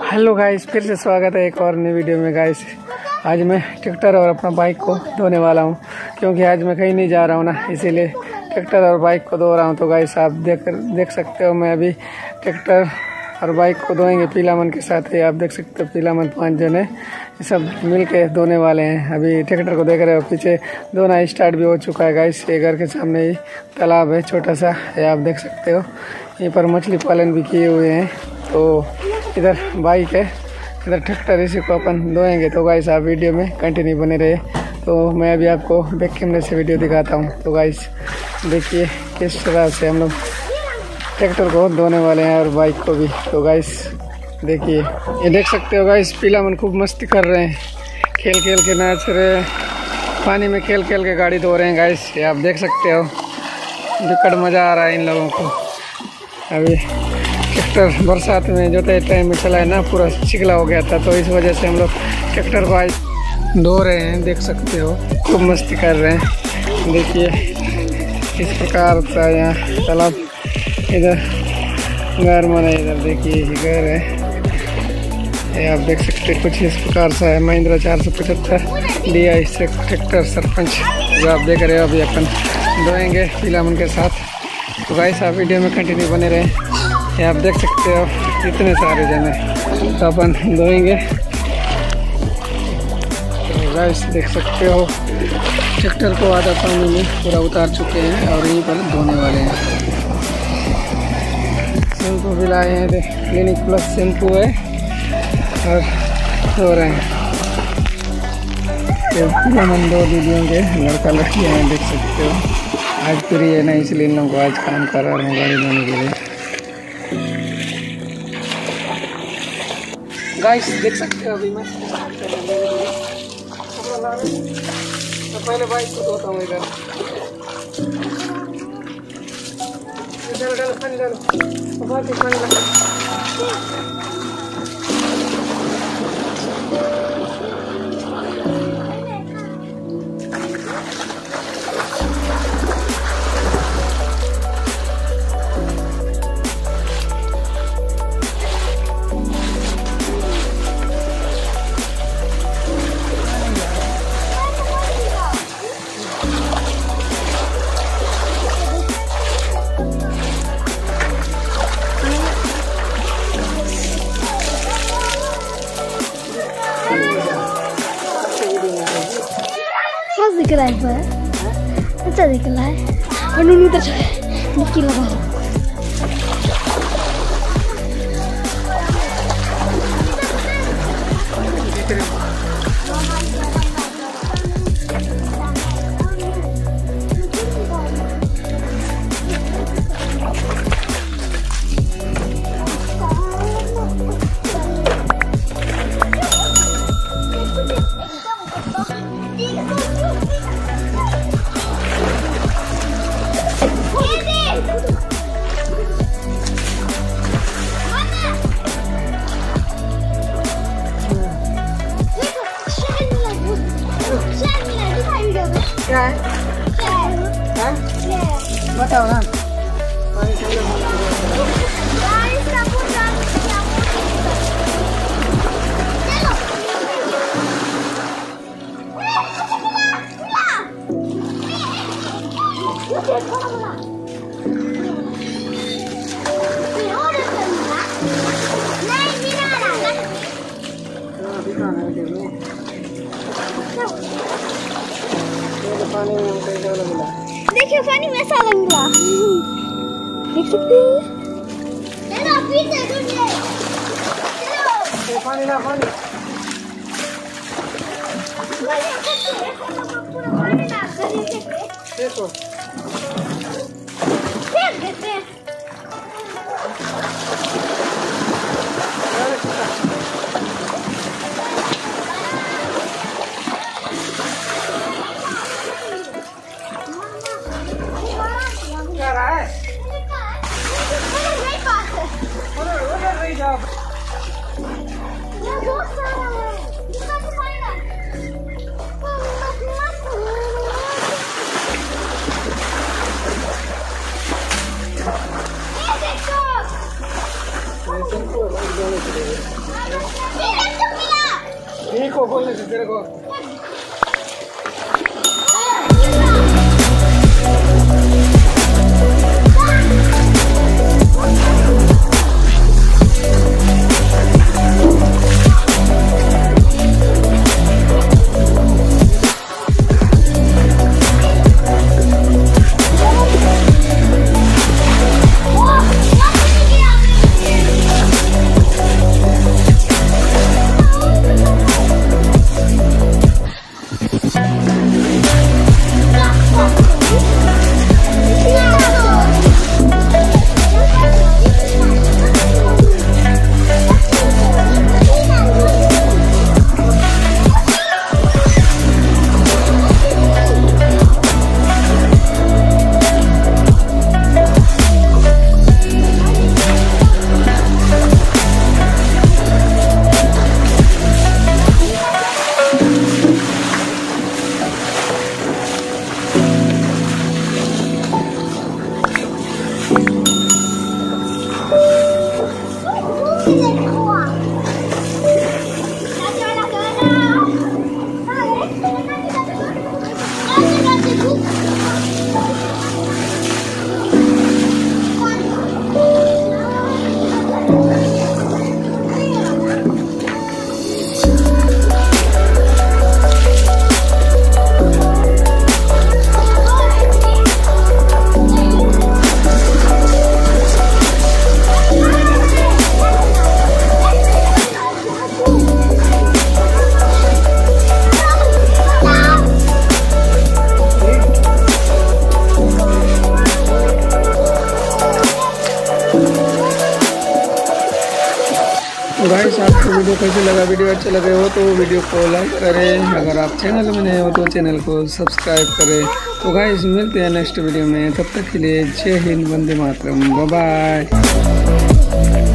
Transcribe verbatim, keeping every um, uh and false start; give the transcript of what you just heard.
Hello guys, फिर से स्वागत है एक और नई वीडियो में। गाइस आज मैं ट्रैक्टर और अपना बाइक को धोने वाला हूं, क्योंकि आज मैं कहीं नहीं जा रहा हूं ना, इसीलिए ट्रैक्टर और बाइक को धो रहा हूं। तो गाइस आप देख देख सकते हो, मैं अभी ट्रैक्टर और बाइक को धोएंगे पीलामन के साथ ही। आप देख सकते हो पीलामन पाँच जने सब मिल के धोने वाले हैं। अभी ट्रैक्टर को देख रहे हो, पीछे धोना स्टार्ट भी हो चुका है। गाइस ये घर के सामने ही तालाब है छोटा सा, ये आप देख सकते हो। यहीं पर मछली पालन भी किए हुए हैं। तो इधर बाइक है, इधर ट्रैक्टर, इसी को अपन धोएंगे। तो गाइस आप वीडियो में कंटिन्यू बने रहे। तो मैं अभी आपको बैक कैमरे से वीडियो दिखाता हूँ। तो गाइस देखिए किस तरह से हम लोग ट्रैक्टर को धोने वाले हैं और बाइक को भी। तो गाइस देखिए, ये देख सकते हो गाइस, पीलामन खूब मस्ती कर रहे हैं, खेल खेल के नाच रहे हैं, पानी में खेल खेल के गाड़ी धो रहे हैं। गाइस ये आप देख सकते हो, बिकट मज़ा आ रहा है इन लोगों को। अभी ट्रैक्टर बरसात में जोते टाइम में चला है ना, पूरा चिकला हो गया था, तो इस वजह से हम लोग ट्रैक्टर को धो रहे हैं। देख सकते हो खूब मस्ती कर रहे हैं। देखिए इस प्रकार का यहाँ तालाब, इधर घर मना, इधर देखिए घर है, ये आप देख सकते हैं। कुछ इस प्रकार से है। महिंद्रा चार सौ पचहत्तर दिया इससे ट्रैक्टर सरपंच, जो आप देख रहे हो। अभी अपन धोएंगे पीलामन के साथ। तो गाइस आप वीडियो में कंटिन्यू बने रहे। ये आप देख सकते हो कितने सारे जने, तो अपन धोएंगे। तो गाइस देख सकते हो ट्रैक्टर को आधा पानी में पूरा उतार चुके हैं और यहीं पर धोने वाले हैं। शैम्पू भी लाए हैं, देख क्लिनिक प्लस शैम्पू है और धो रहे हैं। पीलामन दो दीदियों के लड़का लड़कियाँ हैं, देख सकते हो। आज फ्री है ना, इसलिए इन लोगों को आज काम कर रहा हूँ गाड़ी धोने के लिए। गाइस देख सकते हो, अभी मैं तो पहले बाइक को धोता हूँ। इधर डालो डालो पानी डालो, बहुत ही पानी डालो। दिख रहा है पर अच्छा दिख रहा है, और नूनू तो निक्की लगा। क्या है? हाँ? बताओ ना। देखिए पानी में ऐसा लग रहा, देख सकते हैं। चलो पीछे दूसरे, चलो पानी ना पानी देखो, फेंक देते हैं। क्या रहा है? उधर उधर नहीं जाओ। बहुत सारा है, कितना खाएगा? ये देखो। ठीक हो बोलने से तेरे को। गाइस आपको वीडियो कैसे लगा? वीडियो अच्छा लगे हो तो वीडियो को लाइक करें। अगर आप चैनल में नए हो तो चैनल को सब्सक्राइब करें। तो गाइस मिलते हैं नेक्स्ट वीडियो में, तब तक के लिए जय हिंद, वंदे मातरम, बाय बाय।